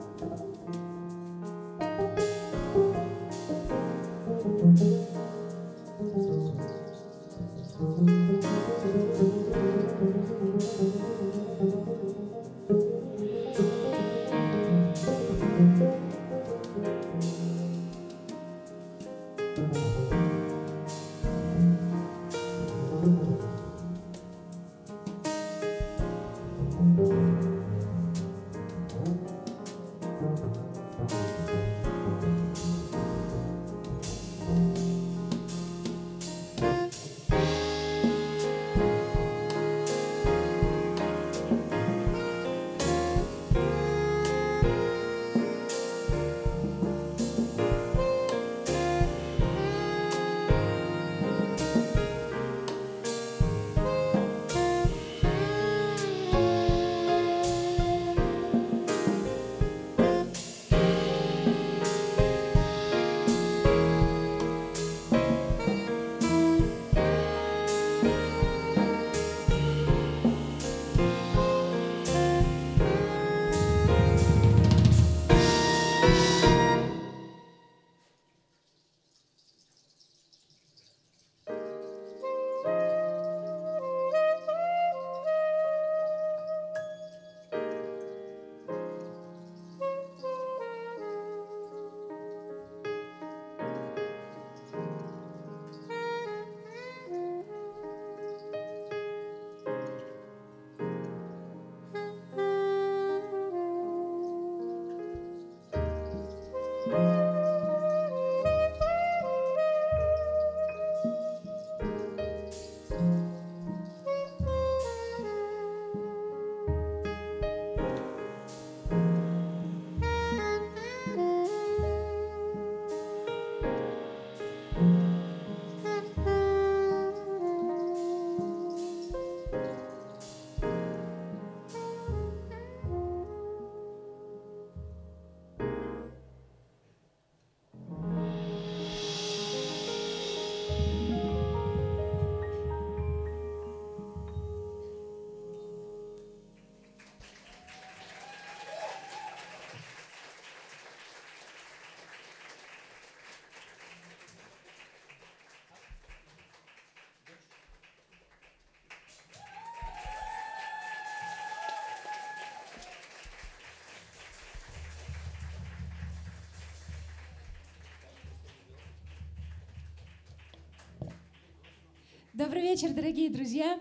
Добрый вечер, дорогие друзья.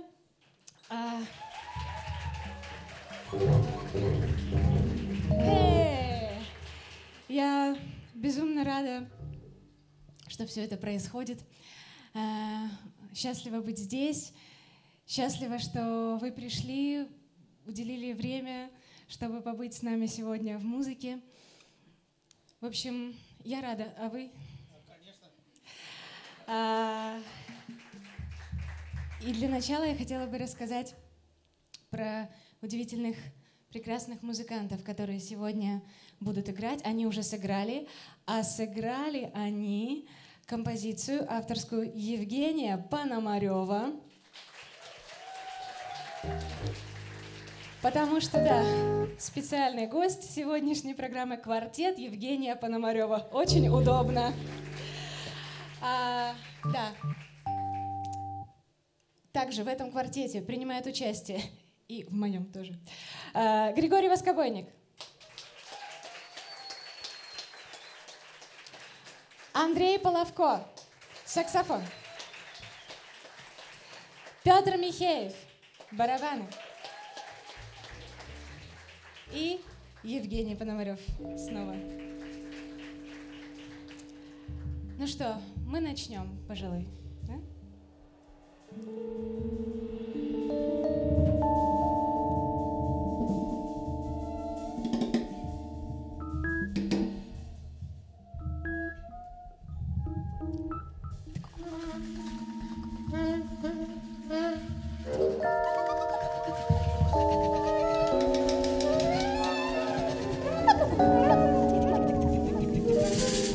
Я безумно рада, что все это происходит. Счастлива быть здесь. Счастлива, что вы пришли, уделили время, чтобы побыть с нами сегодня в музыке. В общем, я рада. А вы? Конечно. И для начала я хотела бы рассказать про удивительных, прекрасных музыкантов, которые сегодня будут играть. Они уже сыграли, а сыграли они композицию авторскую Евгения Пономарева. Потому что, да, специальный гость сегодняшней программы — квартет Евгения Пономарева. Очень удобно. Да. Также в этом квартете принимает участие, и в моем тоже, Григорий Воскобойник, Андрей Половко, саксофон, Петр Михеев, барабаны, и Евгений Пономарев снова. Ну что, мы начнем, пожалуй. Да?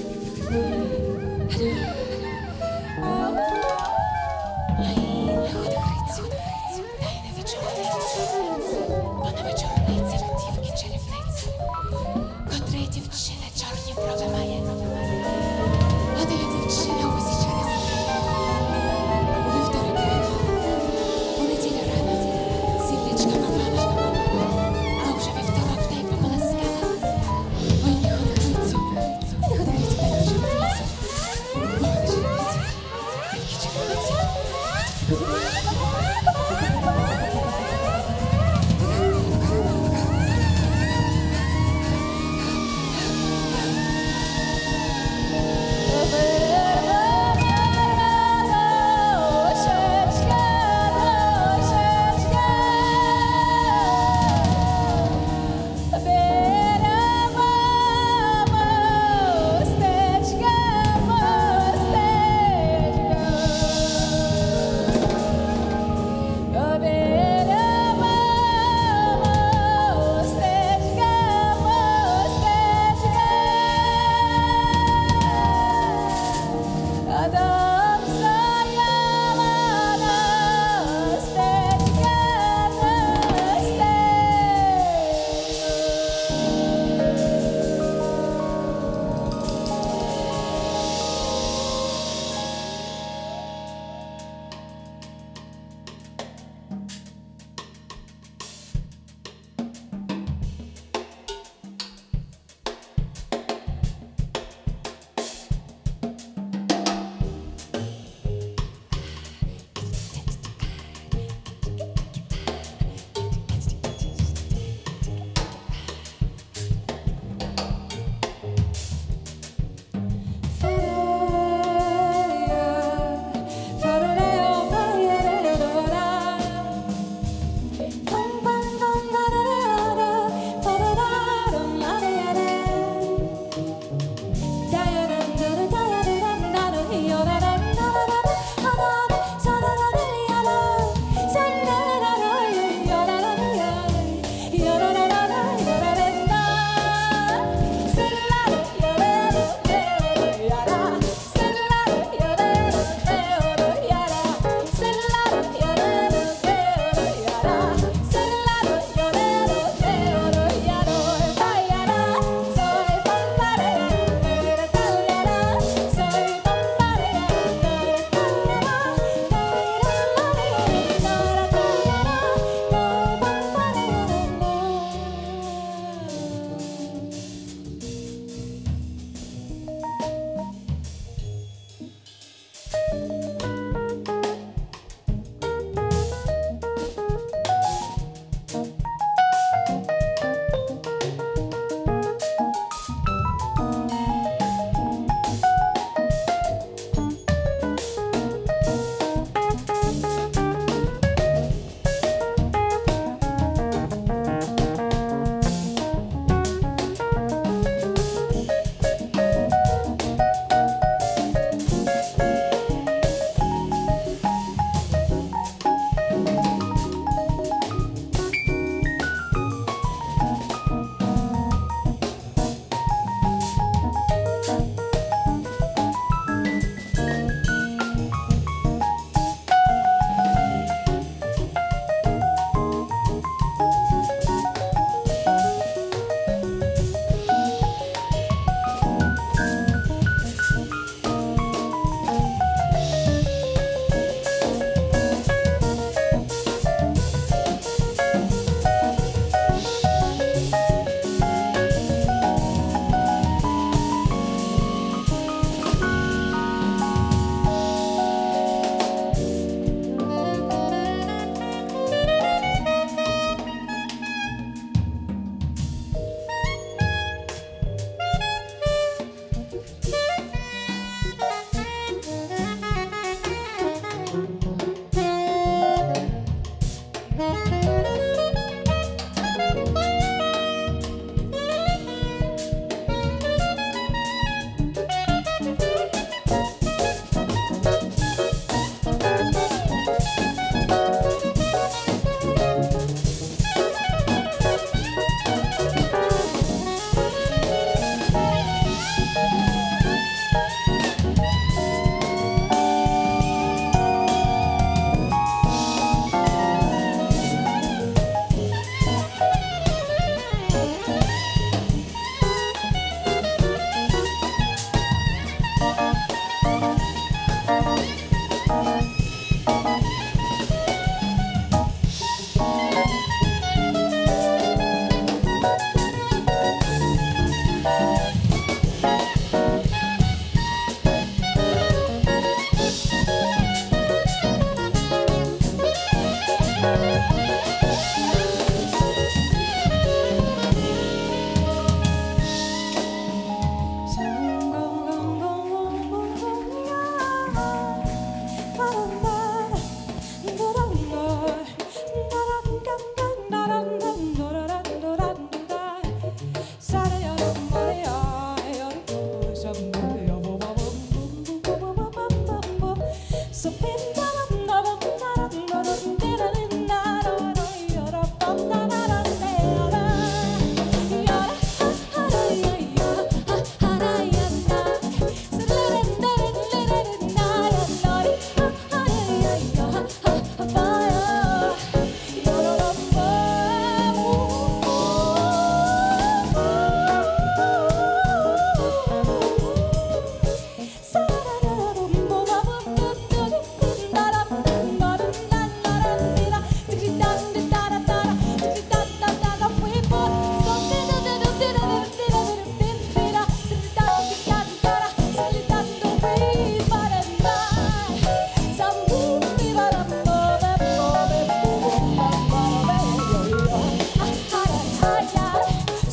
Ой,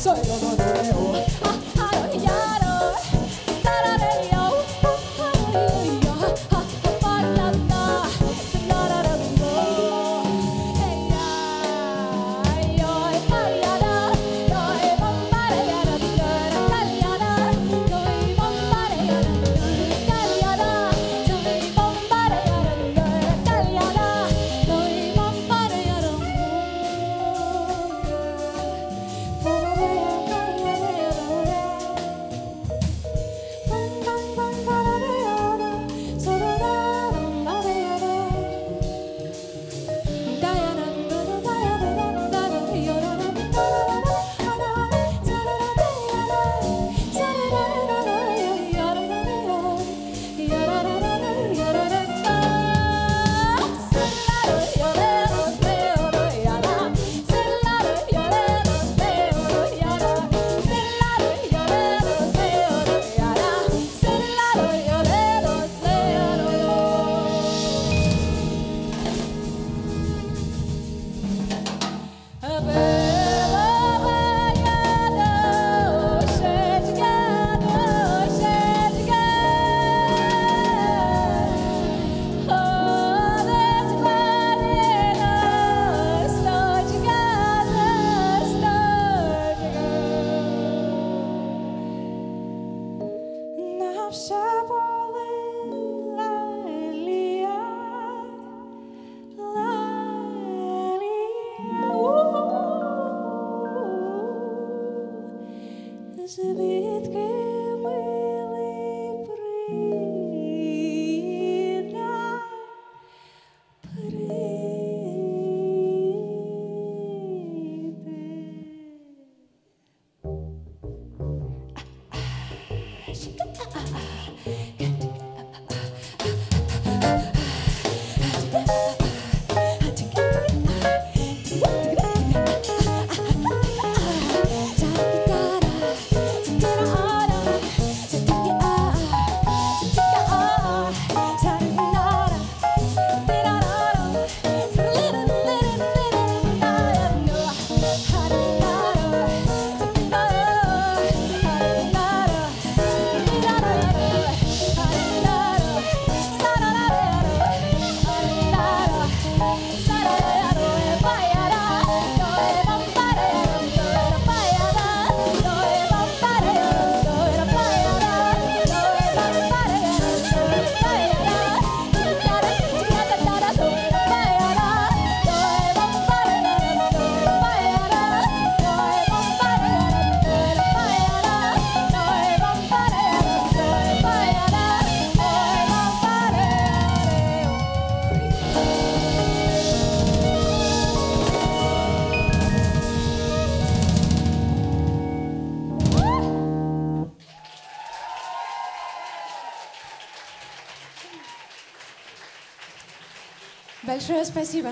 Большое спасибо.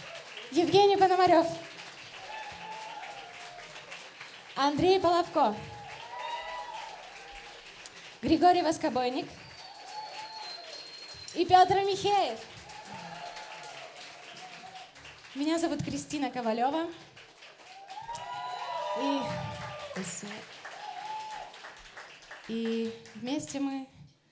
Евгений Пономарев, Андрей Половко, Григорий Воскобойник и Петр Михеев. Меня зовут Кристина Ковалева. И вместе мы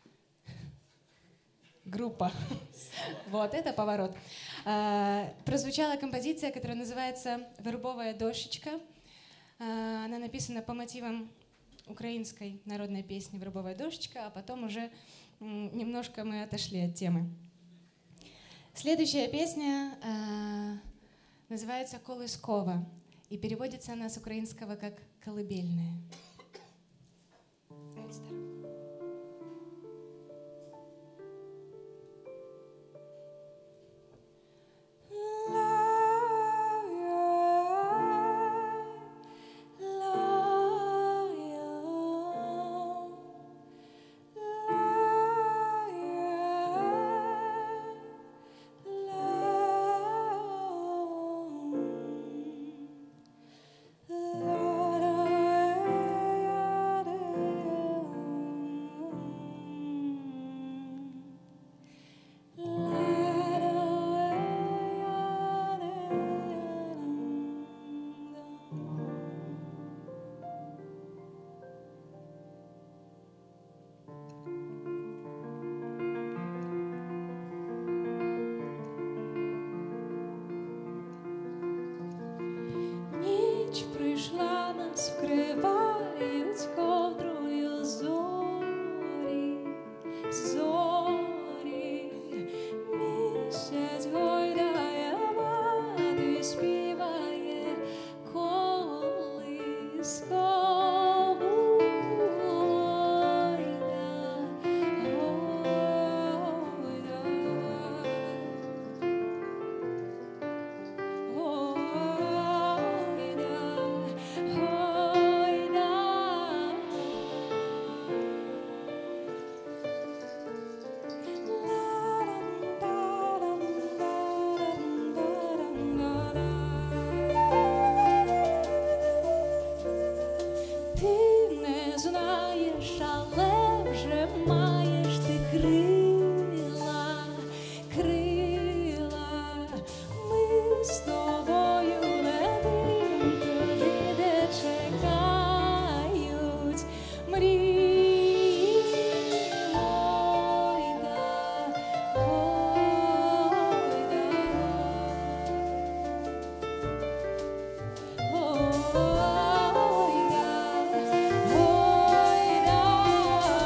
группа. Вот, это поворот. Прозвучала композиция, которая называется «Вербовая дошечка». Она написана по мотивам украинской народной песни «Вербовая дошечка», а потом уже немножко мы отошли от темы. Следующая песня называется «Колыскова», и переводится она с украинского как «колыбельная». Ти не знаєш, але вже маєш ти крила, крила. Ми з тобою летим туди, де чекають мрії. Ой, да, ой, да. Ой, да, ой, да.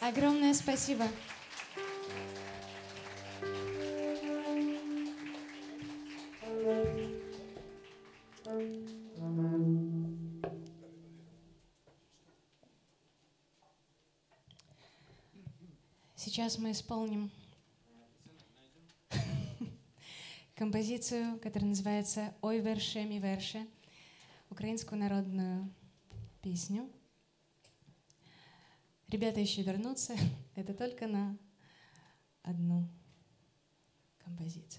Огромное спасибо. Сейчас мы исполним композицию, которая называется «Ой, верше, мі верше», украинскую народную песню. Ребята еще вернутся. Это только на одну композицию.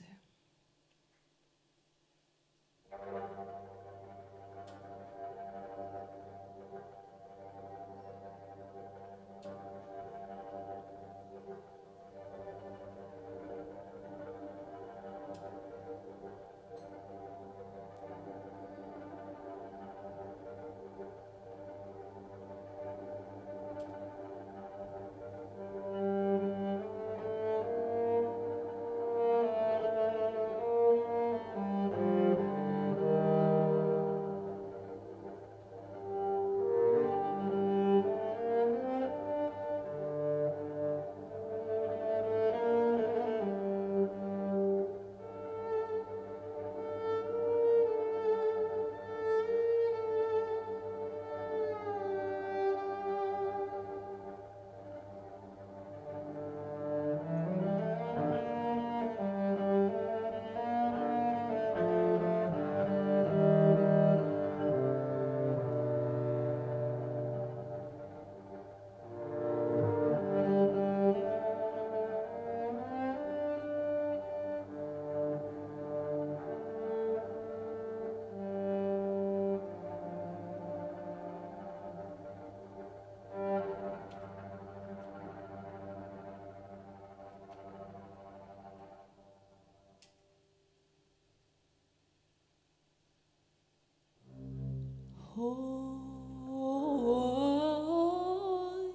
Ой,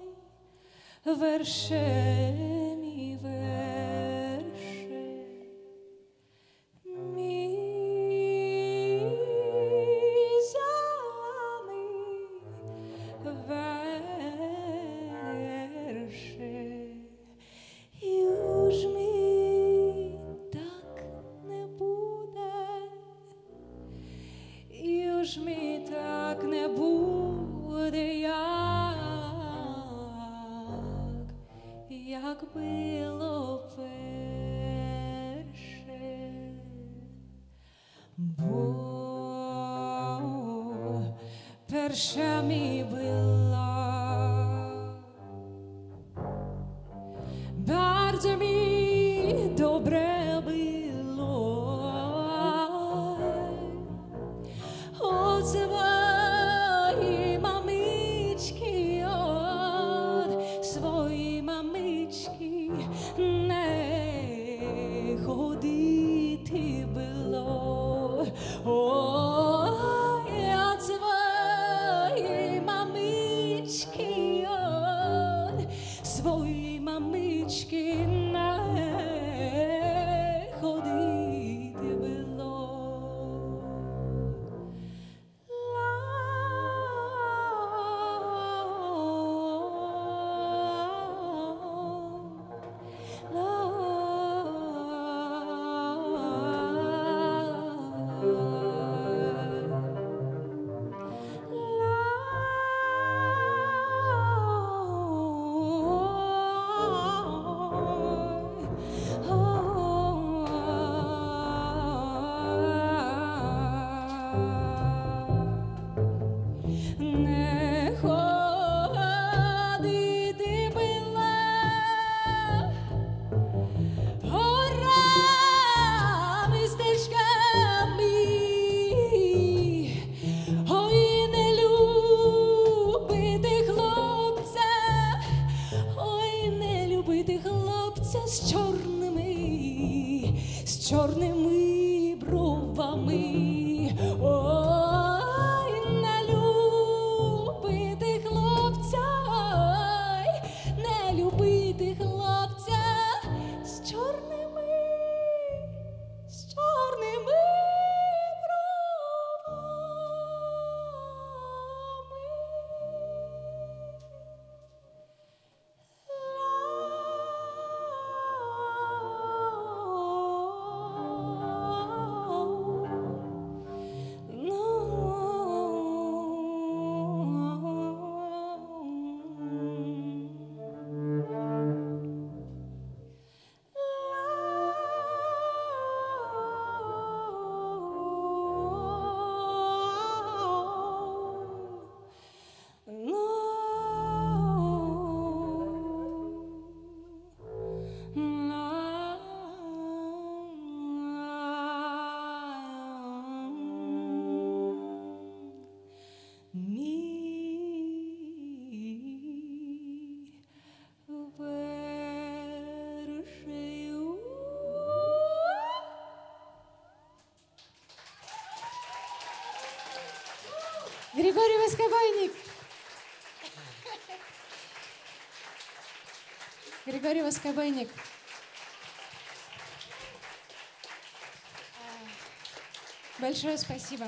верше, мій верше, мій зелений верше, і уж мій так не буде, і уж мій так не буде, як було перше, бо перша мій була, bardzo mi dobre było, od swojej mamiczki, od swojej mamiczki не ходити було. Ой, от своєї мамички, от своєї мамички не ходити було. Не ходити було горами, стежками, ой, не любити хлопця, ой, не любити хлопця з чорними бровами. Ой, не любити хлопця, ой, не любити хлопця з чорними бровами. Григорий Воскобойник. Григорий Воскобойник. Большое спасибо.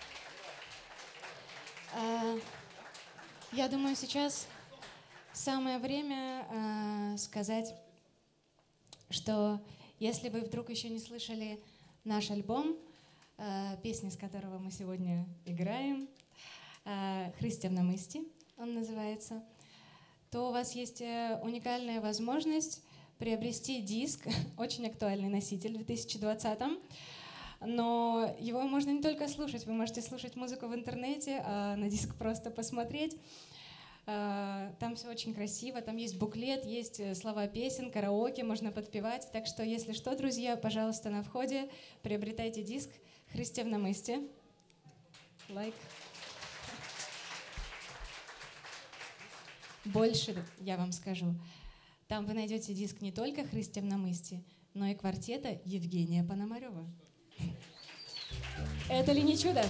Я думаю, сейчас самое время сказать, что если вы вдруг еще не слышали наш альбом, песни, с которого мы сегодня играем, «Христя в намисті» он называется, то у вас есть уникальная возможность приобрести диск, очень актуальный носитель в 2020-м, но его можно не только слушать, вы можете слушать музыку в интернете, а на диск просто посмотреть. Там все очень красиво, там есть буклет, есть слова песен, караоке, можно подпевать. Так что, если что, друзья, пожалуйста, на входе приобретайте диск «Христя в намисті». Лайк. Больше я вам скажу. Там вы найдете диск не только «Христя в намисті», но и квартета Евгения Пономарева. Это ли не чудо?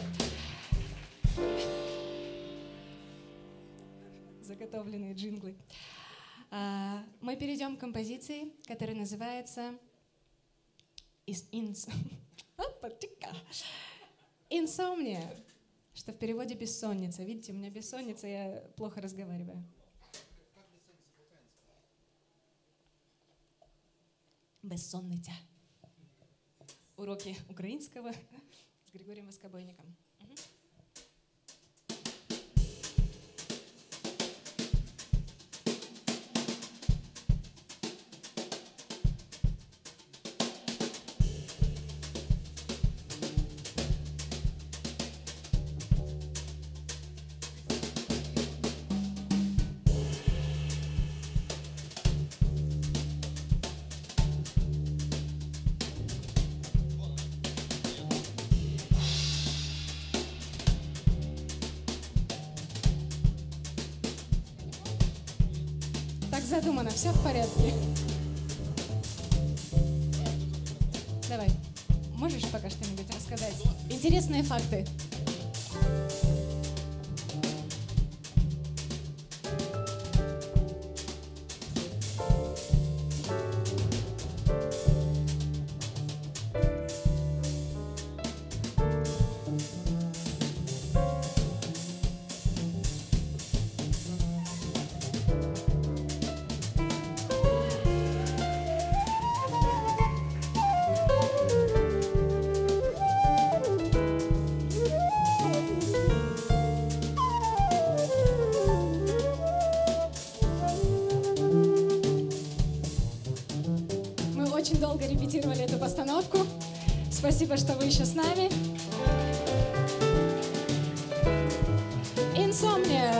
Заготовленные джинглы. Мы перейдем к композиции, которая называется «Инсомния», что в переводе «бессонница». Видите, у меня бессонница, я плохо разговариваю. Безсонниця. Уроки украинского с Григорием Воскобойником. Задумано, все в порядке. Давай, можешь пока что-нибудь рассказать? Интересные факты. Очень долго репетировали эту постановку. Спасибо, что вы еще с нами. «Инсомния».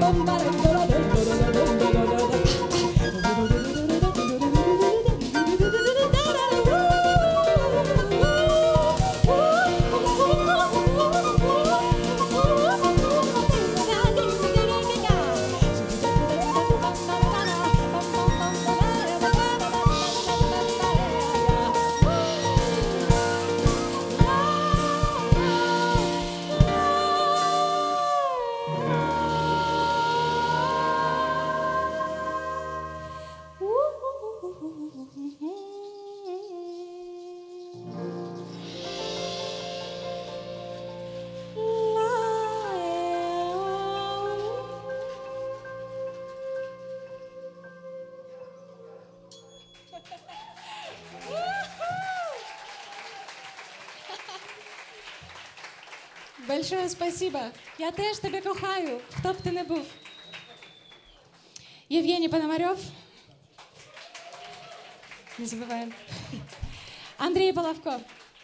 Большое спасибо. Я теж тебе кохаю, хто б ти не був. Євгеній Пономарьов. Не забываем. Андрей Половко.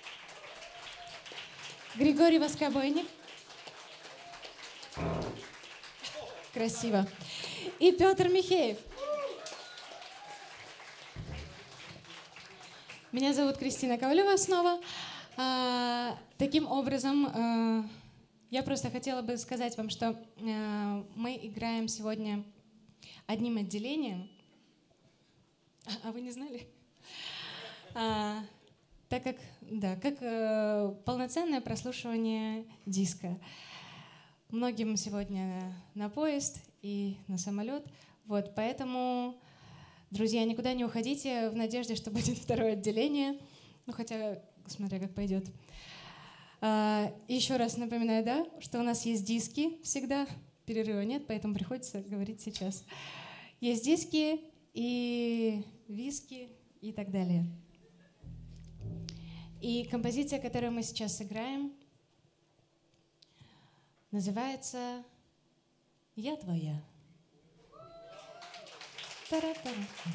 Григорий Воскобойник. Красиво. И Петр Михеев. Меня зовут Кристина Ковалева снова. Таким образом, я просто хотела бы сказать вам, что мы играем сегодня одним отделением. А вы не знали? Так как, да, как полноценное прослушивание диска. Многим сегодня на поезд и на самолет. Вот, поэтому, друзья, никуда не уходите в надежде, что будет второе отделение. Ну, хотя, смотря как пойдет. Еще раз напоминаю, да, что у нас есть диски всегда. Перерыва нет, поэтому приходится говорить сейчас. Есть диски и виски и так далее. И композиция, которую мы сейчас сыграем, называется «Я твоя». Та-ра-та-ра.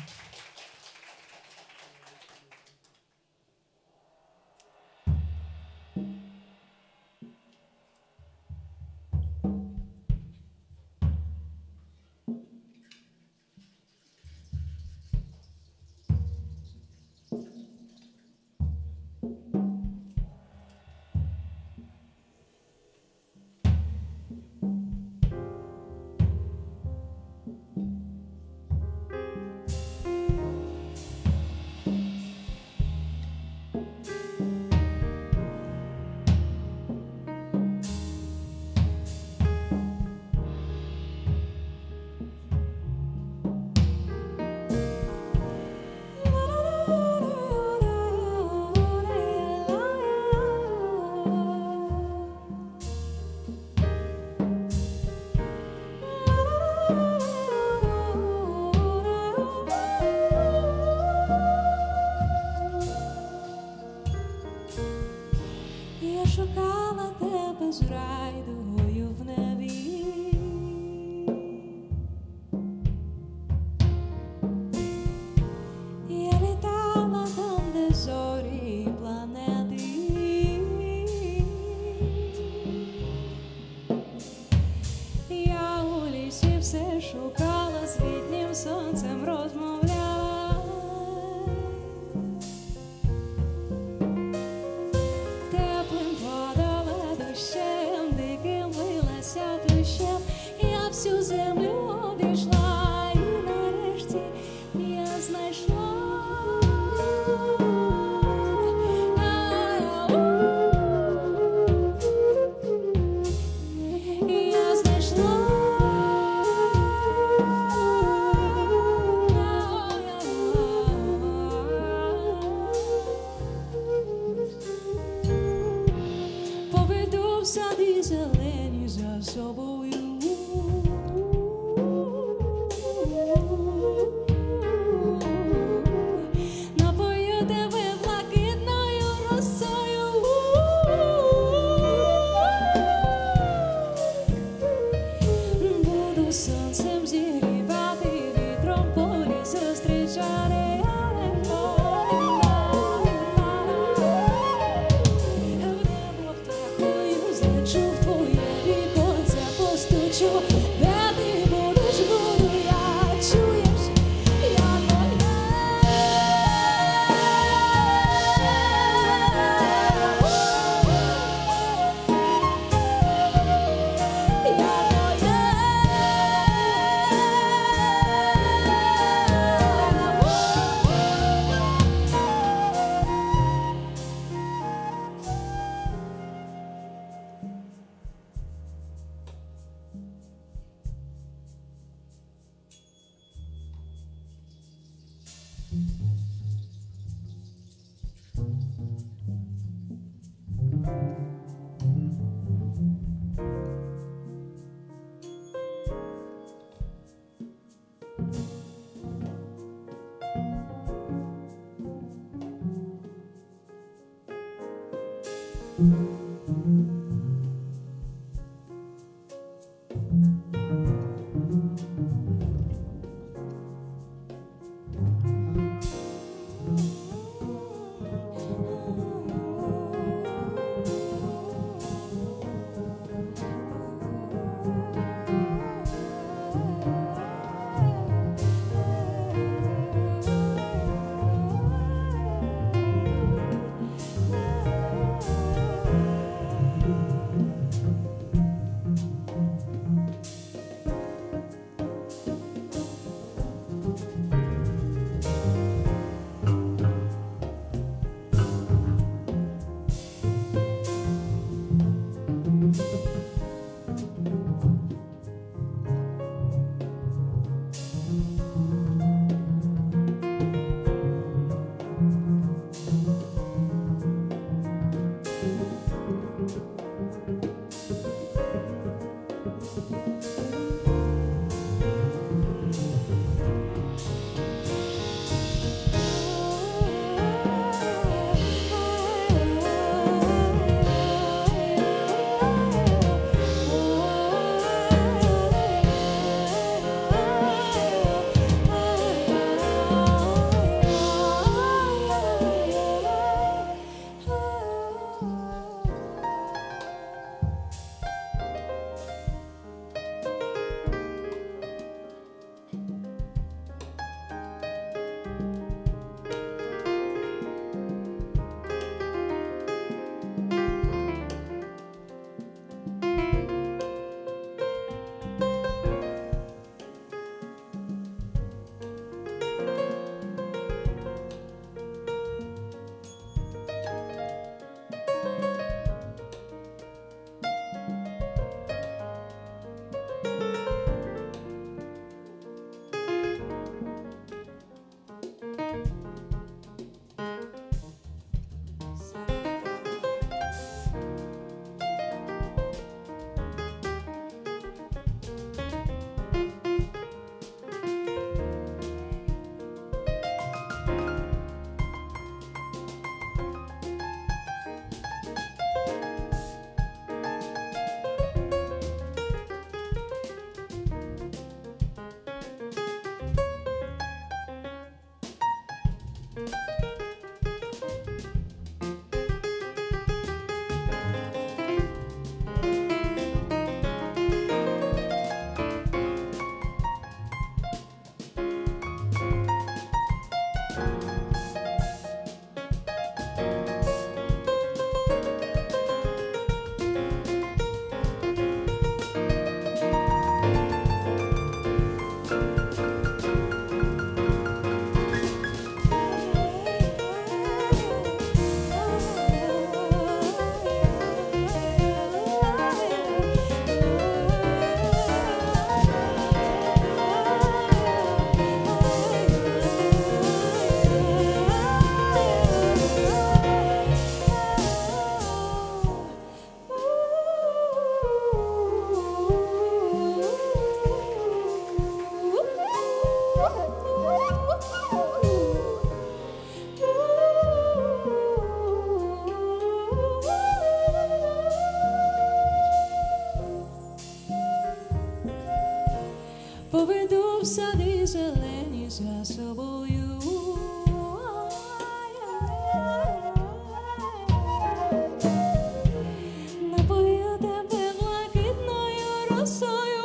Шукала тебе з райдугою в небі, я літала там, де зорі і планети, я у лісі все шукала, з літнім сонцем розмовляла. Я всю землю обійшла і нарешті я знайшла. Я знайшла. Поведу в сади зелені за собою. Напою тебе блакитною росою. Буду сонцем зігрівати, вітром полі зустрічати. Злечу в твоє віконце, постучу, де ти поведу в сади зелені за собою. Напою тебе блакитною росою.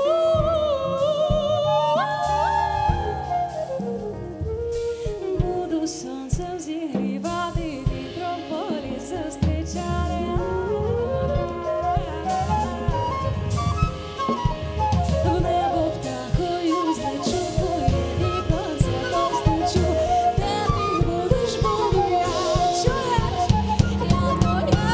Буду сонцем зігрівати, вітром полі зустрічати. В небо птахою злечу, твоє віконце постучу. Де ти будеш, буду я, чуєш? Я твоя.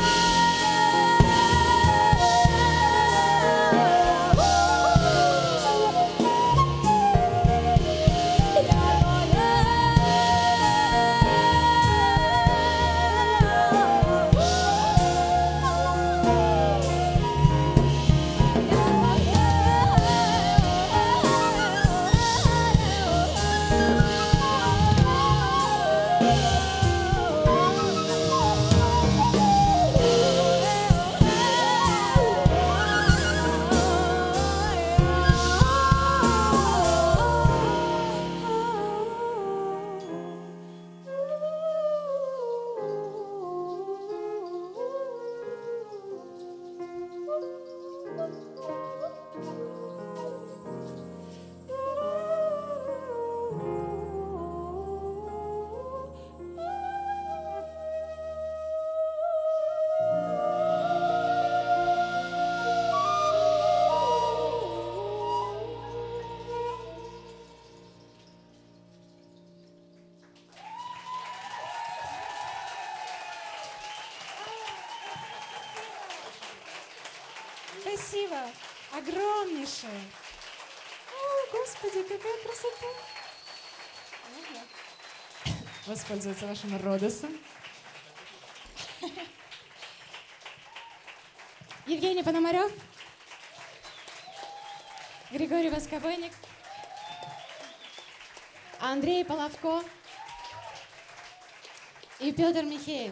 Спасибо. Огромнейшее. О, Господи, какая красота. Можно воспользоваться вашим Родосом? Евгений Пономарев, Григорий Воскобойник, Андрей Половко и Петр Михеев.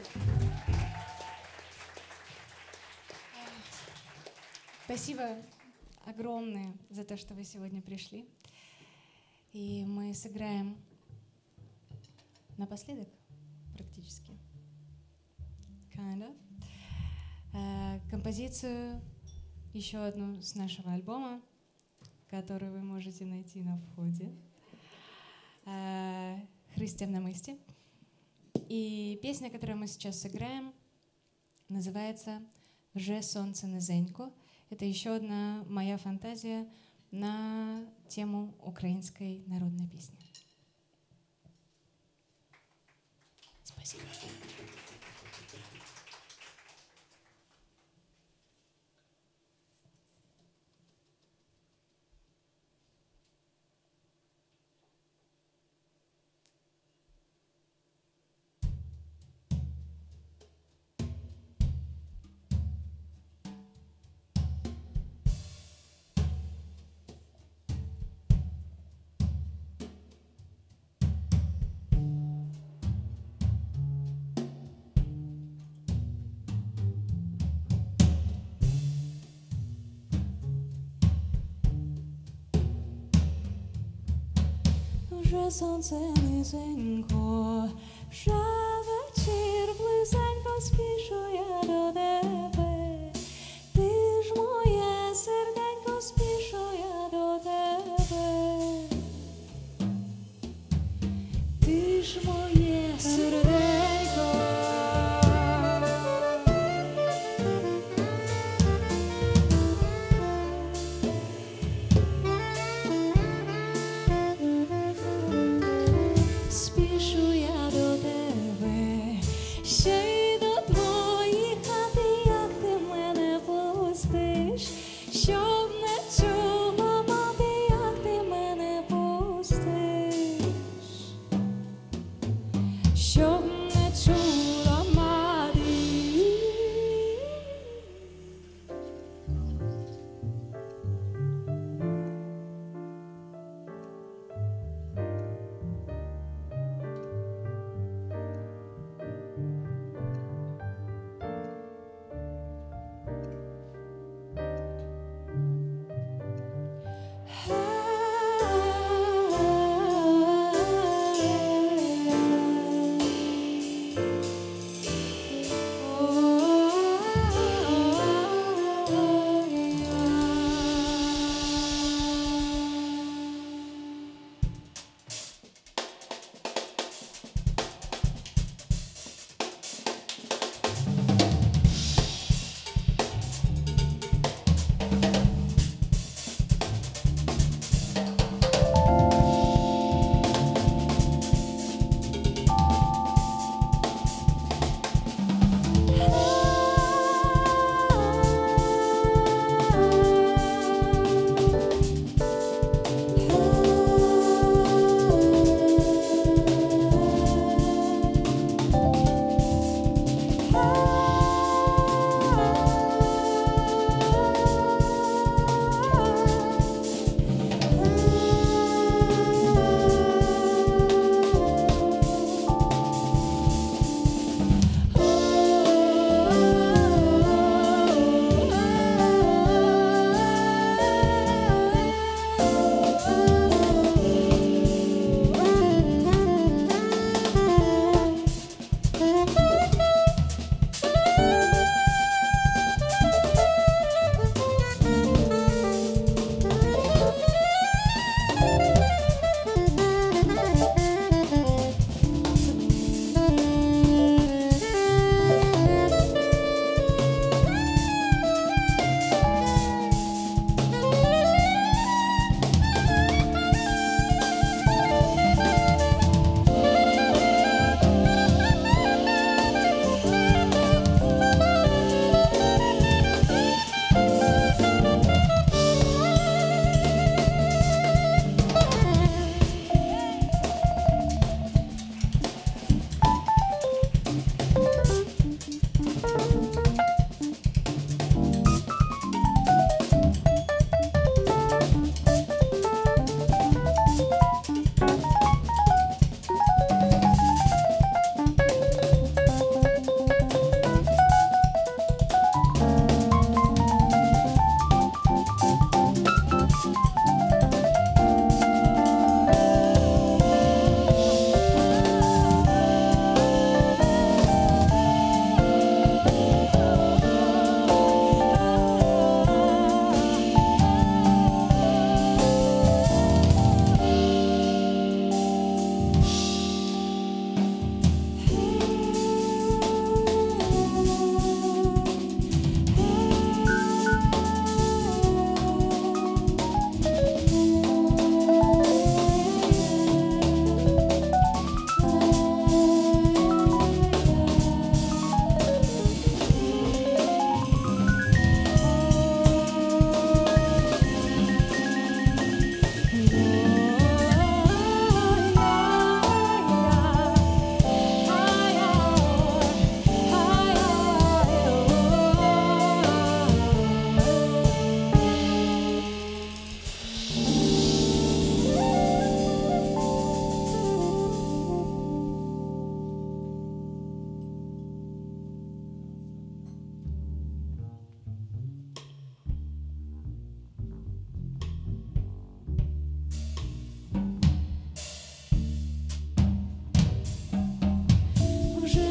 Спасибо огромное за то, что вы сегодня пришли. И мы сыграем напоследок практически. Kind of. Композицию, еще одну с нашего альбома, которую вы можете найти на входе. «Христя в намисті». И песня, которую мы сейчас сыграем, называется «Вже сонце низенько». Это еще одна моя фантазия на тему украинской народной песни. Спасибо. Вже сонце низенько, вже вечір близенько, спішу я до тебе. Ти ж моє серденько, спішу я до тебе. Ти ж моє серденько. Спішу я до тебе, ще й до твоїх хати, як ти мене пустиш, щоб не чула мати, як ти мене пустиш, щоб не чула мати. Hey.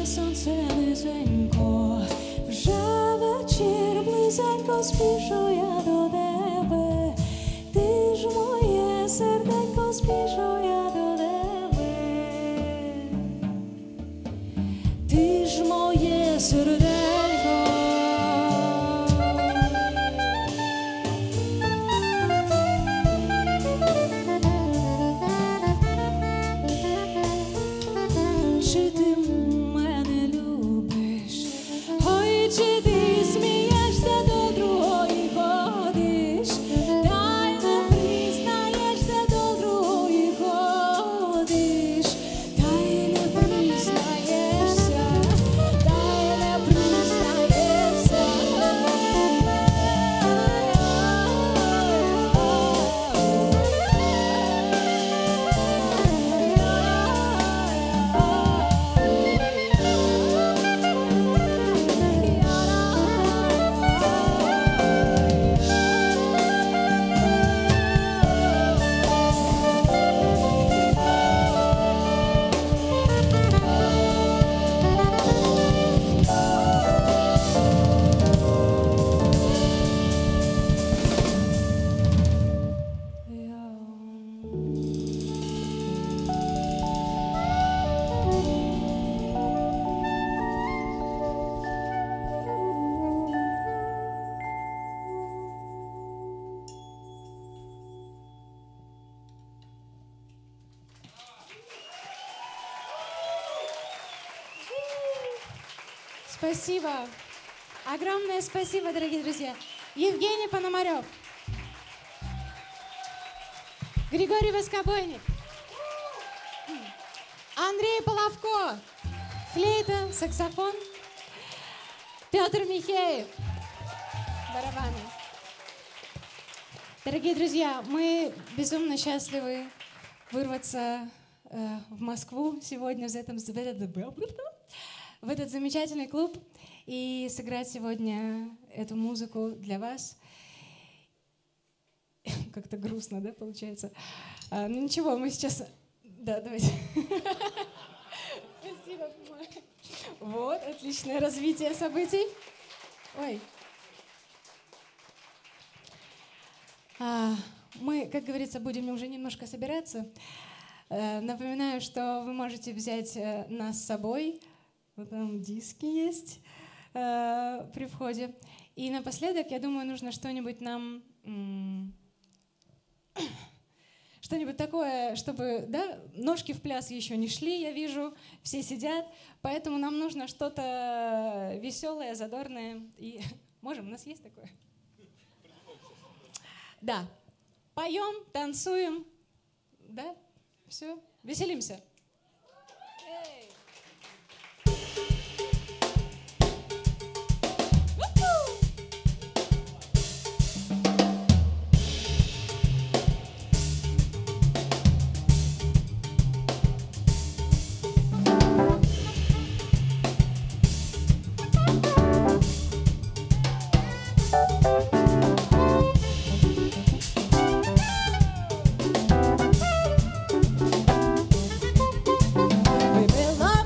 Гріє сонце низенько, вже вечір близенько, спішу я до тебе. Ти ж моє серденько, спішу я до тебе. Ти ж моє серденько. Чи ти мене любиш? Ой, чи ти смієшся, до другої ходиш? Та й не признаєшся, до другої ходиш. Та й не признаєшся, та й не признаєшся. Спасибо. Огромное спасибо, дорогие друзья. Евгений Пономарев. Григорий Воскобойник. Андрей Половко. Флейта, саксофон. Петр Михеев. Барабаны. Дорогие друзья, мы безумно счастливы вырваться в Москву сегодня в этот замечательный клуб и сыграть сегодня эту музыку для вас. Как-то грустно, да, получается? Ну ничего, мы сейчас... Да, давайте. Спасибо. Вот, отличное развитие событий. Ой. Мы, как говорится, будем уже немножко собираться. Напоминаю, что вы можете взять нас с собой. Вот там диски есть при входе. И напоследок, я думаю, нужно что-нибудь нам... Что-нибудь такое, чтобы, да, ножки в пляс еще не шли, я вижу, все сидят, поэтому нам нужно что-то веселое, задорное. И можем, у нас есть такое? Да. Поем, танцуем, да, все, веселимся. We belong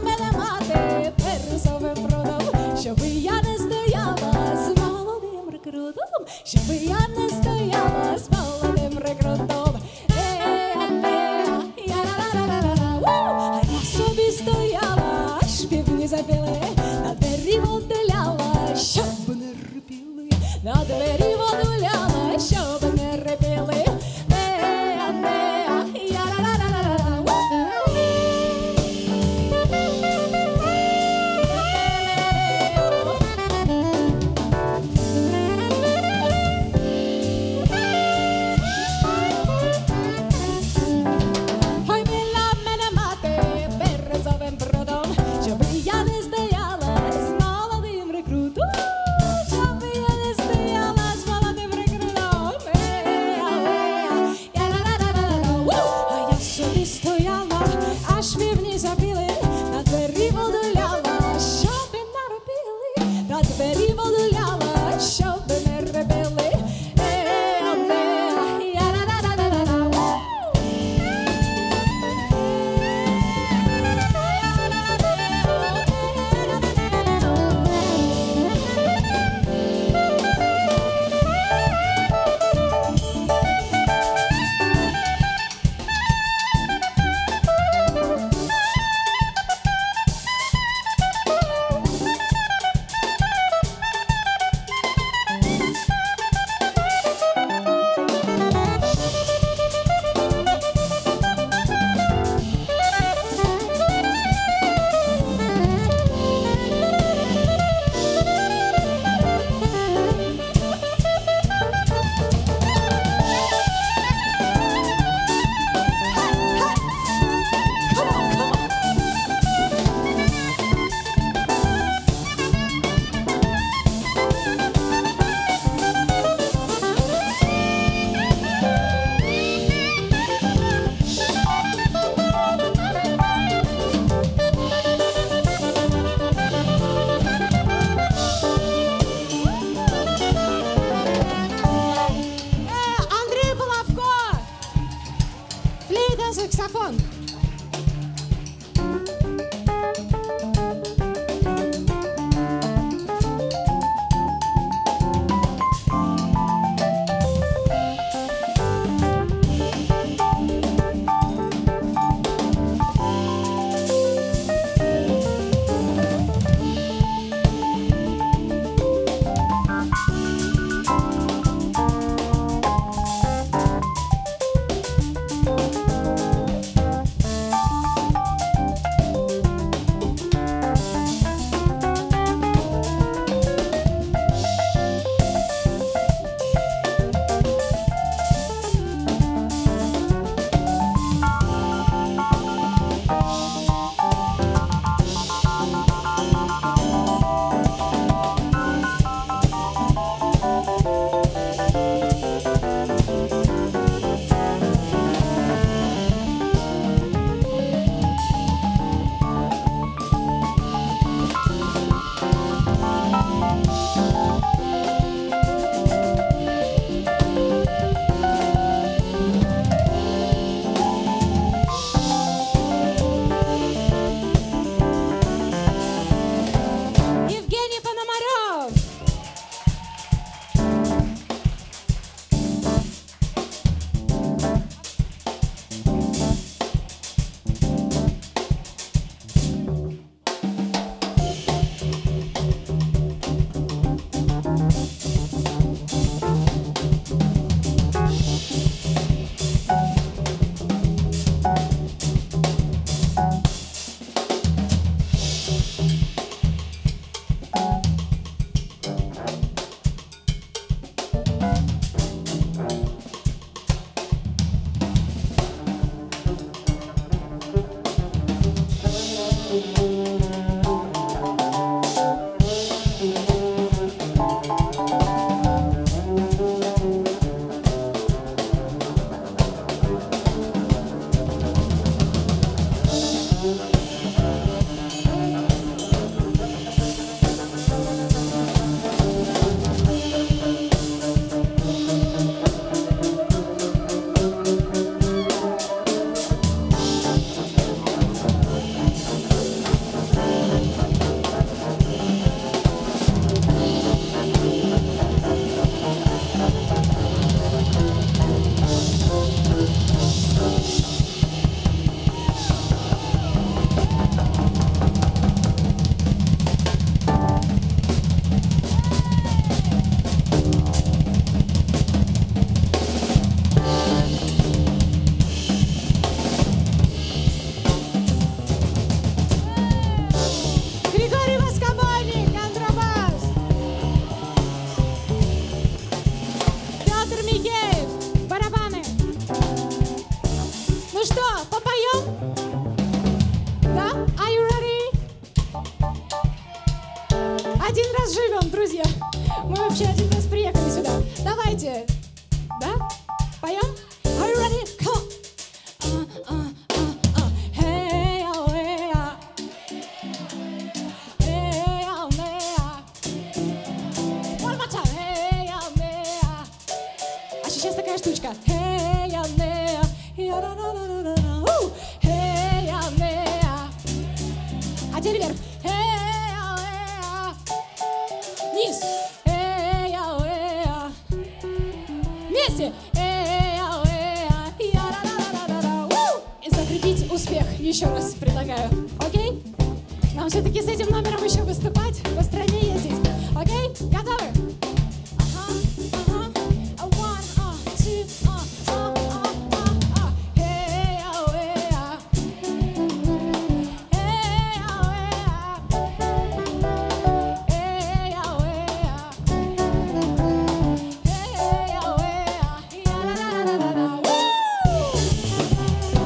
на саксофон.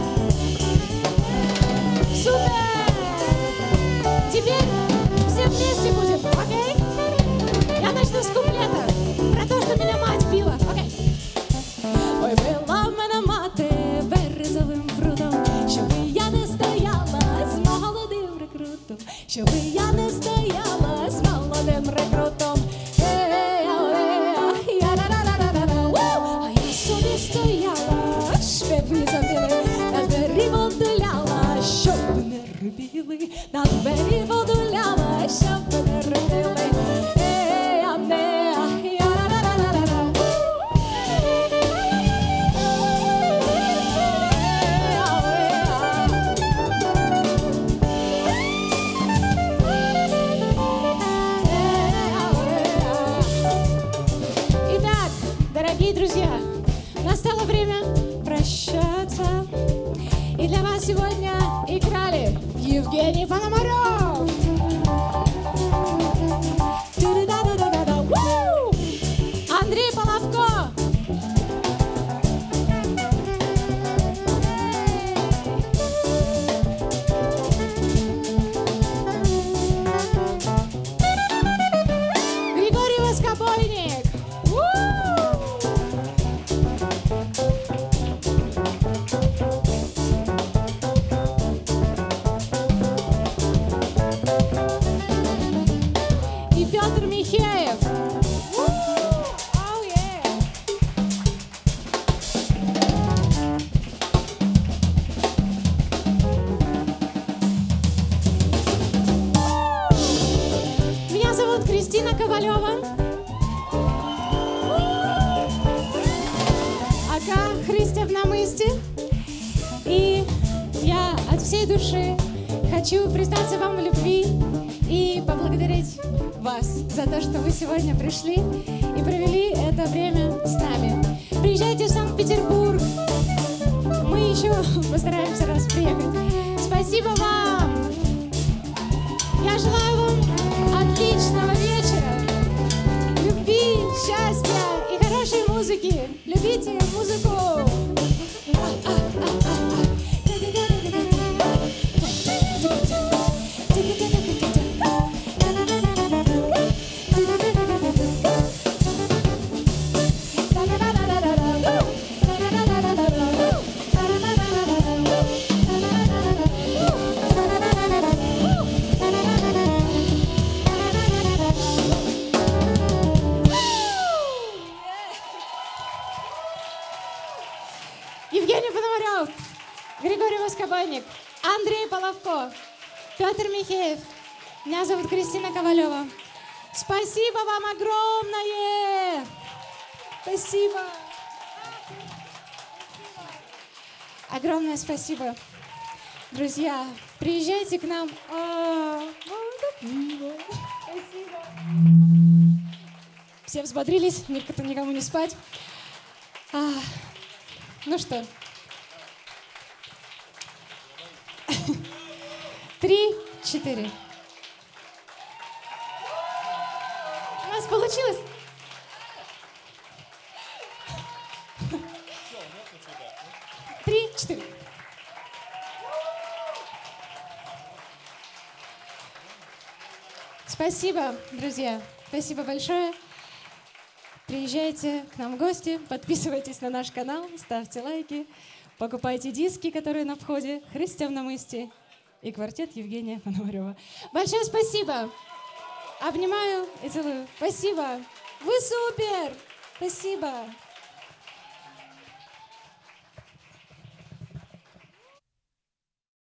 Теперь все вместе. сили, на двері воду ляла, щоб мене родили. Итак, дорогие друзья, настало время прощаться. И для вас сегодня играли Евгений Пономарев, Андрей Половко, Григорий Воскобойник. И Петр Михеев. Oh, yeah. Меня зовут Кристина Ковалева. Ака Христя в намысте. И я от всей души хочу признаться вам в любви и поблагодарить вас за то, что вы сегодня пришли и провели это время с нами. Приезжайте в Санкт-Петербург. Мы еще постараемся раз приехать. Спасибо вам. Я желаю вам отличного вечера, любви, счастья и хорошей музыки. Любите музыку. Евгений Пономарев, Григорий Воскобойник, Андрей Половко, Петр Михеев. Меня зовут Кристина Ковалева. Спасибо вам огромное! Спасибо! Огромное спасибо. Друзья, приезжайте к нам. Спасибо. Все взбодрились, никому не спать. Ну что? 3, 4. У нас получилось? Три, 4. Спасибо, друзья. Спасибо большое. Приезжайте к нам в гости, подписывайтесь на наш канал, ставьте лайки, покупайте диски, которые на входе, Христя в намысте и квартет Евгения Пономарева. Большое спасибо. Обнимаю и целую. Спасибо. Вы супер. Спасибо.